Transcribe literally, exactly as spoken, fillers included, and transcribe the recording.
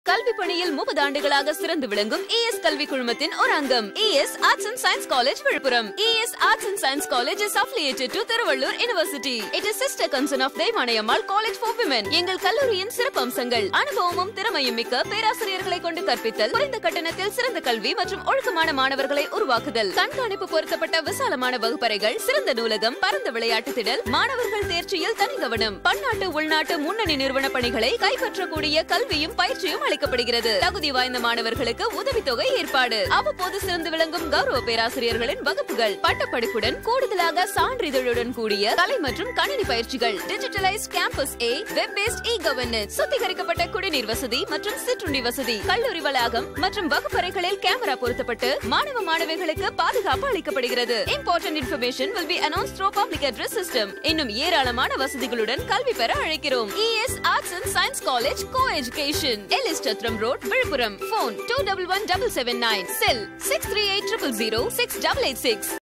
கல்வி பணியில் முப்பது ஆண்டுகளாக சிறந்து விளங்கும் ஏஎஸ் கல்வி குழுமத்தின் ஒரு அங்கம் AS arts and science college Villupuram. AS arts and science college is affiliated to Thiruvallur university. It is sister concern of Deivanaiammal college for women. எங்கள் கல்லூரியின் சிறப்பு அம்சங்கள் அனுபவமும் திறமையும் மிக்க பேராசிரியர்களை கொண்டு கற்பித்தல், குறைந்த கட்டணத்தில் சிறந்த கல்வி மற்றும் ஒழுக்கமான மாணவர்களை உருவாக்குதல், கண்காணிப்பு பொருத்தப்பட்ட விசாலமான வகுப்பறைகள், சிறந்த நூலகம், பரந்த விளையாட்டு திடல், மாணவர்கள் தேர்ச்சியில் தனி கவனம், பன்னாட்டு உள்நாட்டு முன்னணி நிறுவன பணிகளை கைப்பற்றக்கூடிய கல்வியும் பயிற்சியும் அளிக்கப்படுகிறது. தகுதி வாய்ந்த மாணவர்களுக்கு உதவித்தொகை ஏற்பாடு. அவ்வப்போது சிறந்து விளங்கும் கௌரவ பேராசிரியர்களின் வகுப்புகள், பட்டப்படிப்புடன் கூடுதலாக சான்றிதழுடன் கூடிய கலை மற்றும் கணினி பயிற்சிகள், டிஜிட்டலைஸ் கேம்பஸ் ஏ, வெப் பேஸ்ட் இ கவர்னன்ஸ், சுத்திகரிக்கப்பட்ட குடிநீர் வசதி மற்றும் சிற்றுண்டி வசதி, கல்லூரி வளாகம் மற்றும் வகுப்பறைகளில் கேமரா பொருத்தப்பட்டு மாணவ மாணவிகளுக்கு பாதுகாப்பு அளிக்கப்படுகிறது. Important information will be announced through public address system. இன்னும் ஏராளமான வசதிகளுடன் கல்வி பெற அழைக்கிறோம். AS arts and science college co-education, Ellis Chathiram road, Villupuram. Phone two one one seven seven nine, cell six three eight zero zero zero six eight eight six.